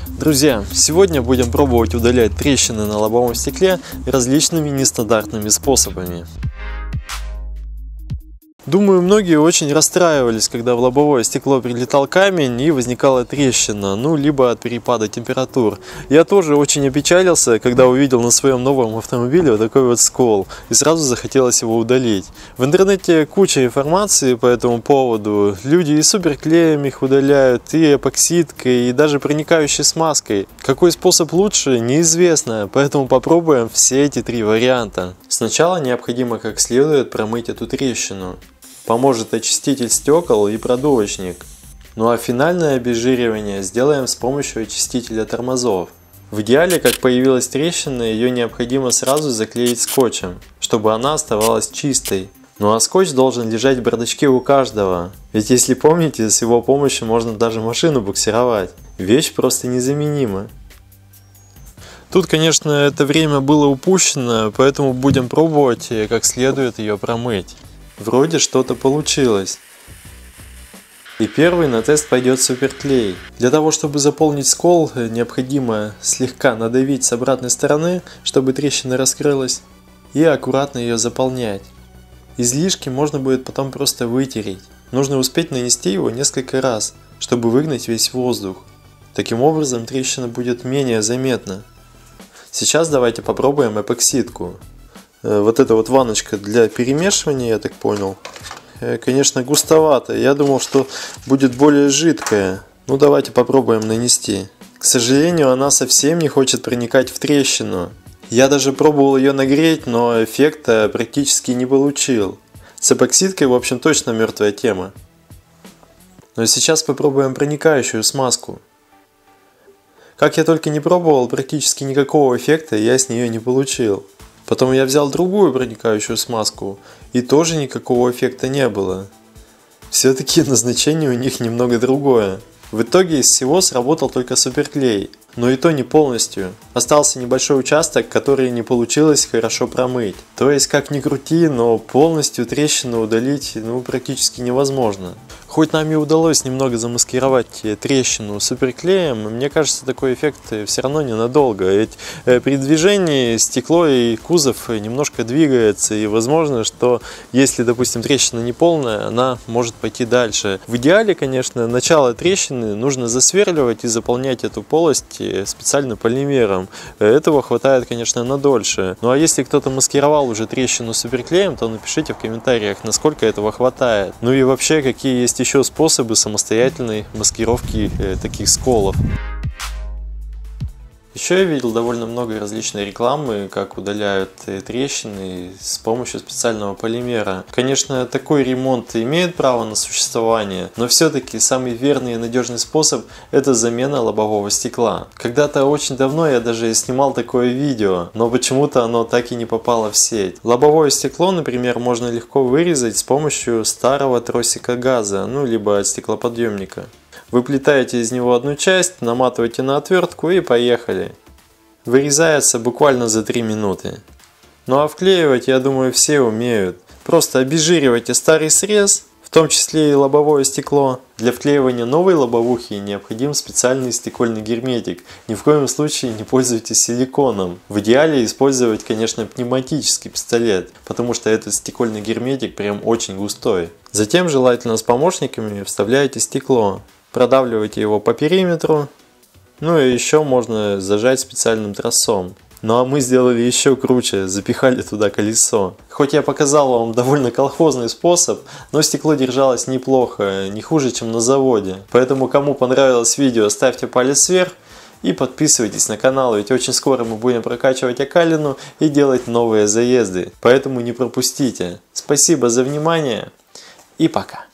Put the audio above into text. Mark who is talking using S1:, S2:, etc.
S1: Друзья, сегодня будем пробовать удалять трещины на лобовом стекле различными нестандартными способами. Думаю, многие очень расстраивались, когда в лобовое стекло прилетал камень и возникала трещина, либо от перепада температур. Я тоже очень опечалился, когда увидел на своем новом автомобиле вот такой вот скол, и сразу захотелось его удалить. В интернете куча информации по этому поводу. Люди и суперклеем их удаляют, и эпоксидкой, и даже проникающей смазкой. Какой способ лучше, неизвестно, поэтому попробуем все эти три варианта. Сначала необходимо как следует промыть эту трещину. Поможет очиститель стекол и продувочник. Ну а финальное обезжиривание сделаем с помощью очистителя тормозов. В идеале, как появилась трещина, ее необходимо сразу заклеить скотчем, чтобы она оставалась чистой. Ну а скотч должен лежать в бардачке у каждого. Ведь если помните, с его помощью можно даже машину буксировать. Вещь просто незаменима. Тут, конечно, это время было упущено, поэтому будем пробовать как следует ее промыть. Вроде что-то получилось. И первый на тест пойдет суперклей. Для того, чтобы заполнить скол, необходимо слегка надавить с обратной стороны, чтобы трещина раскрылась, и аккуратно ее заполнять. Излишки можно будет потом просто вытереть. Нужно успеть нанести его несколько раз, чтобы выгнать весь воздух. Таким образом трещина будет менее заметна. Сейчас давайте попробуем эпоксидку. Вот эта вот ванночка для перемешивания, я так понял, конечно, густовато. Я думал, что будет более жидкая. Давайте попробуем нанести. К сожалению, она совсем не хочет проникать в трещину. Я даже пробовал ее нагреть, но эффекта практически не получил. С эпоксидкой, в общем, точно мертвая тема. Но сейчас попробуем проникающую смазку. Как я только не пробовал, практически никакого эффекта я с нее не получил. Потом я взял другую проникающую смазку, и тоже никакого эффекта не было. Все-таки назначение у них немного другое. В итоге из всего сработал только суперклей, но и то не полностью. Остался небольшой участок, который не получилось хорошо промыть. То есть, как ни крути, но полностью трещину удалить практически невозможно. Хоть нам и удалось немного замаскировать трещину суперклеем, мне кажется, такой эффект все равно ненадолго. Ведь при движении стекло и кузов немножко двигается, и возможно, что если, допустим, трещина не полная, она может пойти дальше. В идеале, конечно, начало трещины нужно засверливать и заполнять эту полость специально полимером. Этого хватает, конечно, на дольше. Ну а если кто-то маскировал уже трещину суперклеем, то напишите в комментариях, насколько этого хватает. Ну и вообще, какие есть еще способы самостоятельной маскировки таких сколов. Еще я видел довольно много различной рекламы, как удаляют трещины с помощью специального полимера. Конечно, такой ремонт имеет право на существование, но все-таки самый верный и надежный способ – это замена лобового стекла. Когда-то очень давно я даже снимал такое видео, но почему-то оно так и не попало в сеть. Лобовое стекло, например, можно легко вырезать с помощью старого тросика газа, либо стеклоподъемника. Выплетаете из него одну часть, наматываете на отвертку и поехали. Вырезается буквально за 3 минуты. Ну а вклеивать, я думаю, все умеют. Просто обезжиривайте старый срез, в том числе и лобовое стекло. Для вклеивания новой лобовухи необходим специальный стекольный герметик. Ни в коем случае не пользуйтесь силиконом. В идеале использовать, конечно, пневматический пистолет, потому что этот стекольный герметик прям очень густой. Затем, желательно с помощниками, вставляете стекло. Продавливайте его по периметру, и еще можно зажать специальным тросом. Ну а мы сделали еще круче, запихали туда колесо. Хоть я показал вам довольно колхозный способ, но стекло держалось неплохо, не хуже, чем на заводе. Поэтому кому понравилось видео, ставьте палец вверх и подписывайтесь на канал, ведь очень скоро мы будем прокачивать окалину и делать новые заезды. Поэтому не пропустите. Спасибо за внимание и пока.